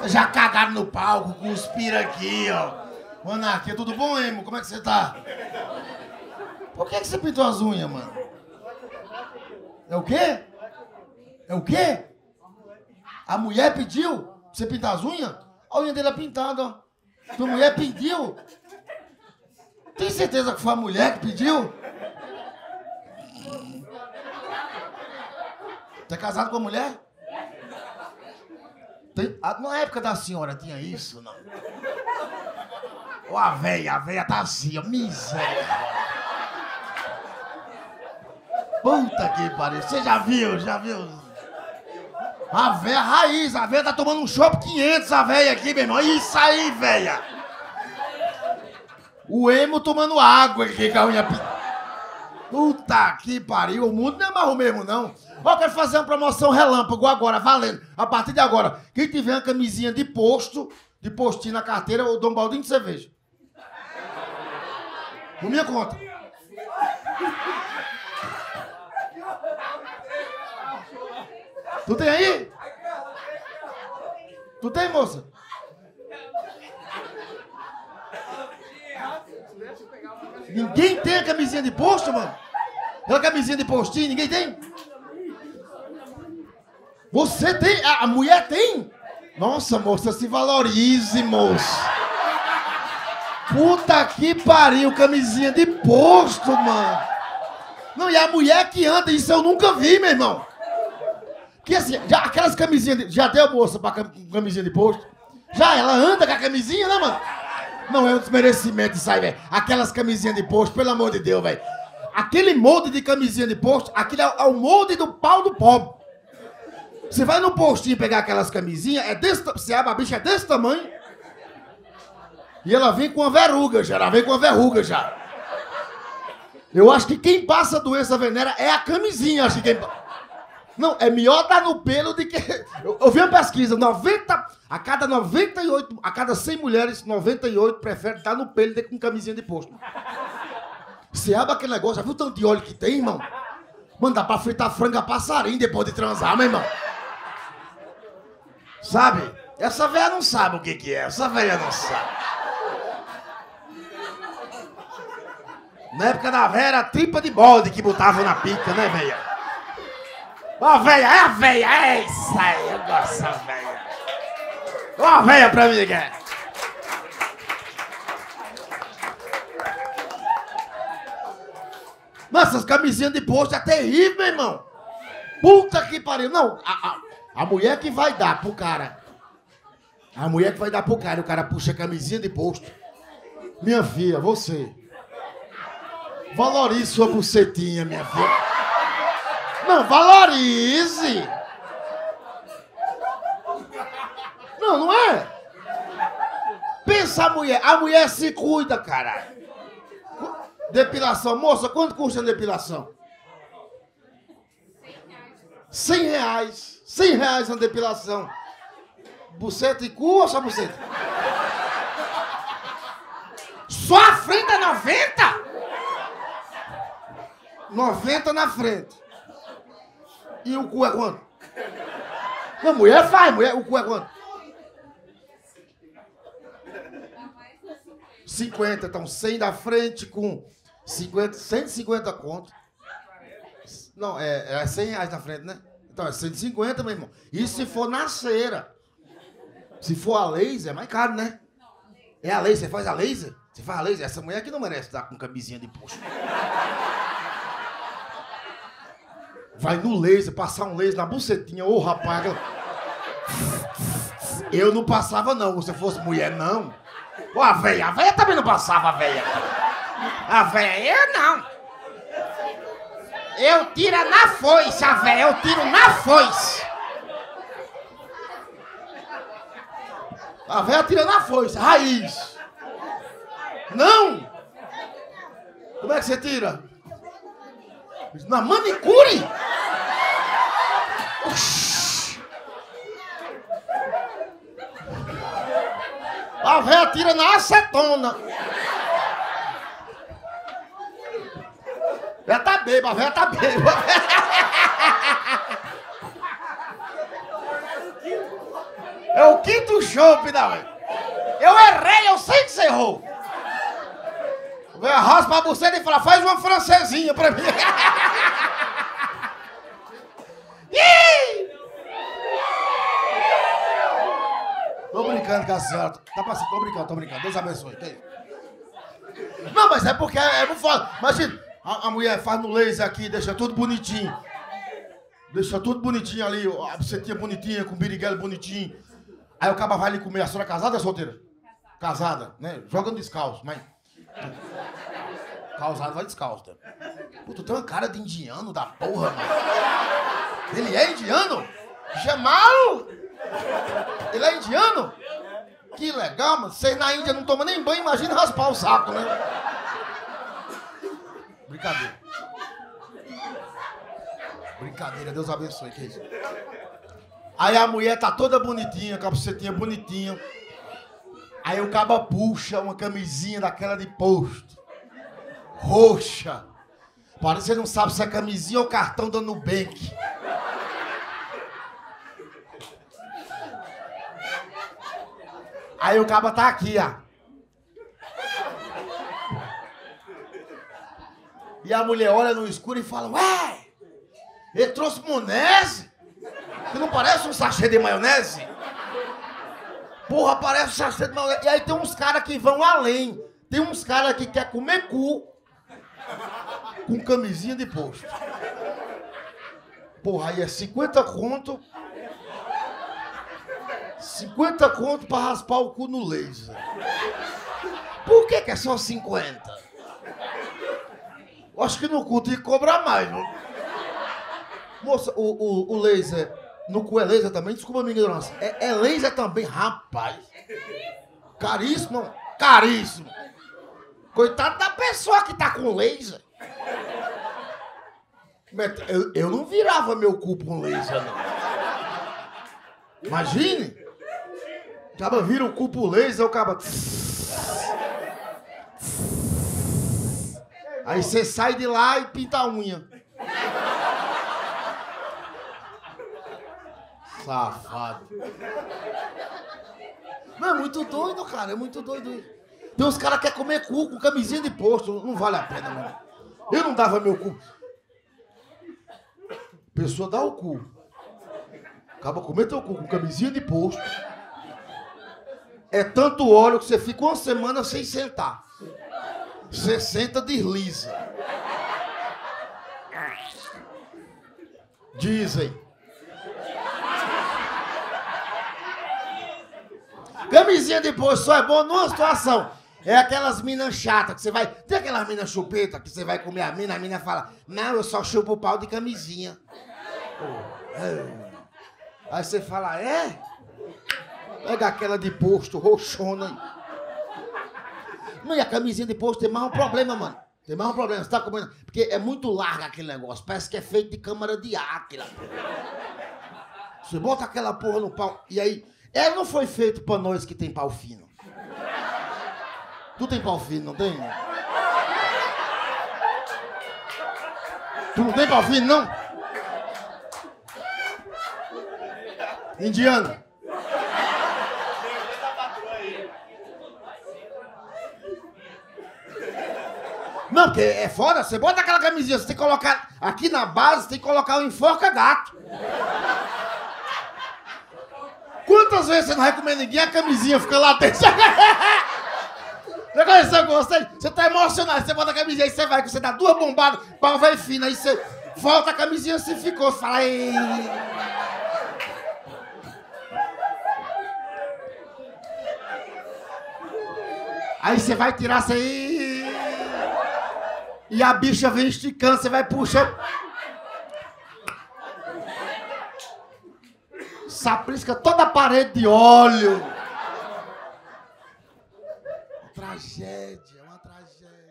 Já cagaram no palco, cuspiram aqui, ó. Monarquia, tudo bom, Emo? Como é que você tá? Por que você pintou as unhas, mano? É o quê? É o quê? A mulher pediu pra você pintar as unhas? A unha dele é pintada, ó. Tua mulher pediu? Tem certeza que foi a mulher que pediu? Você é casado com a mulher? Na época da senhora tinha isso, não? Ó, a véia tá assim, ó, miséria. Puta que pariu, você já viu? A véia raiz, a véia tá tomando um chopp 500, a véia aqui, meu irmão. Isso aí, véia. O Emo tomando água aqui com a unha. Puta que pariu, o mundo não é mais o mesmo, não. Ó, eu quero fazer uma promoção relâmpago agora, valendo. A partir de agora, quem tiver uma camisinha de posto, de postinho na carteira, eu dou um baldinho de cerveja. Por minha conta. Tu tem aí? Tu tem, moça? Ninguém tem a camisinha de posto, mano? Aquela camisinha de postinho, ninguém tem? Você tem? A mulher tem? Nossa, moça, se valorize, moça. Puta que pariu, camisinha de posto, mano. Não, e a mulher que anda, isso eu nunca vi, meu irmão. Que assim, já, aquelas camisinhas, já deu, moça, pra camisinha de posto? Já, ela anda com a camisinha, né, mano? Não é um desmerecimento isso aí, velho. Aquelas camisinhas de posto, pelo amor de Deus, velho. Aquele molde de camisinha de posto, aquele é o molde do pau do pobre. Você vai no postinho pegar aquelas camisinhas, é desse tamanho, você abre a bicha, é desse tamanho. E ela vem com uma verruga já, Eu acho que quem passa doença venérea é a camisinha, acho que quem... Não, é melhor dar no pelo do que... Eu vi uma pesquisa, a cada 100 mulheres, 98 preferem dar no pelo do que com camisinha de posto. Você abre aquele negócio, já viu o tanto de óleo que tem, irmão? Mano, dá pra fritar frango a passarinho depois de transar, meu irmão. Sabe? Essa velha não sabe o que é, essa velha não sabe. Na época da velha era tripa de bode que botavam na pica, né, velha? Ó, a velha, é isso aí, eu gosto dessa velha. Ó, a velha pra mim, cara. Nossa, essas camisinhas de posto é terrível, meu irmão. Puta que pariu. Não, a mulher que vai dar pro cara. A mulher que vai dar pro cara, o cara puxa a camisinha de posto. Minha filha, você. Valorize sua bucetinha, minha filha. Não, valorize! Não é? Pensa a mulher se cuida, caralho. Depilação, moça, quanto custa a depilação? R$100. R$100 na depilação. Buceta e cu ou só buceta? Só a frente é 90? 90 na frente. E o cu é quanto? Não, mulher faz, o cu é quanto? 50, então 100 da frente com 50, 150 conto. Não, é R$100 na frente, né? Então é 150, meu irmão. Isso se for na cera. Se for a laser, é mais caro, né? É a laser, você faz a laser? Você faz a laser? Essa mulher aqui não merece estar com camisinha de posto. Vai no laser, passar um laser na bucetinha, ô rapaz. Eu não passava não, se fosse mulher não. Ô, a véia também não passava, a véia. A véia, eu não. Eu tiro na foice, a véia, eu tiro na foice. A véia tira na foice, raiz. Não! Como é que você tira? Na manicure? A véia tira na acetona. A véia tá bêbada. É o quinto chope, não. Eu errei, eu sei que você errou. Vem, raspa a buceta e fala, faz uma francesinha pra mim. Tô brincando com a senhora. Tá passando, tô brincando. Deus abençoe. Que isso? Não, mas é porque é muito foda. Imagina, a mulher faz no laser aqui, deixa tudo bonitinho. Deixa tudo bonitinho ali, a bucetinha bonitinha, com o biriguelo bonitinho. Aí o cara vai ali comer. A senhora é casada ou é solteira? Casada, né? Jogando descalço, mas... Causado vai descalço, tá? Pô, tu tem uma cara de indiano da porra, mano. Ele é indiano? Jamal? Ele é indiano? Que legal, mano. Vocês na Índia não tomam nem banho, imagina raspar o saco, né? Brincadeira. Brincadeira, Deus abençoe, que é isso? Aí a mulher tá toda bonitinha, com a bucetinha bonitinha. Aí o caba puxa uma camisinha daquela de posto. Roxa. Parece que você não sabe se é camisinha ou cartão da Nubank. Aí o caba tá aqui, ó. E a mulher olha no escuro e fala, ué, ele trouxe maionese? Que não parece um sachê de maionese? Porra, parece um sachê de maionese. E aí tem uns caras que vão além. Tem uns caras que querem comer cu com camisinha de posto. Porra, aí é 50 conto. 50 conto pra raspar o cu no laser. Por que é só 50? Acho que no cu tem que cobrar mais, não? Moça, o laser... No cu é laser também? Desculpa a minha ignorância. É laser também? Rapaz. Caríssimo, não? Caríssimo. Coitado da pessoa que tá com laser. Eu não virava meu cu com laser, não. Imagine. O cara vira o cu pro laser, o cara... Aí você sai de lá e pinta a unha. Safado. Não, é muito doido, cara. É muito doido. Tem uns caras que querem comer cu com camisinha de posto. Não vale a pena, não. Eu não dava meu cu. A pessoa dá o cu. Acaba comendo teu cu com camisinha de posto. É tanto óleo que você fica uma semana sem sentar. Você senta, desliza. Dizem. Camisinha de posto só é bom numa situação. É aquelas minas chatas que você vai... Tem aquelas minas chupeta que você vai comer a mina fala, não, eu só chupo o pau de camisinha. Aí você fala, é? Pega aquela de posto, roxona. Não, e a camisinha de posto tem mais um problema, mano. Tem mais um problema, você tá comendo... Porque é muito larga aquele negócio, parece que é feito de câmara de ar. Aquela... Você bota aquela porra no pau e aí... Ela não foi feito pra nós que tem pau fino. Tu tem pau fino, não tem? Tu não tem pau fino, não? Indiano. Não, porque é foda, você bota aquela camisinha, você tem que colocar aqui na base, você tem que colocar o enforca-gato. Quantas vezes você não vai comer ninguém, a camisinha fica lá dentro. Já conheceu com você? Você tá emocionado, você bota a camisinha, aí você vai, você dá duas bombadas, pau vai fino, aí você volta a camisinha, você ficou, você fala... Ei. Aí você vai tirar, você... E a bicha vem esticando, você vai puxando... Saprisca toda a parede de óleo. Uma tragédia, uma tragédia.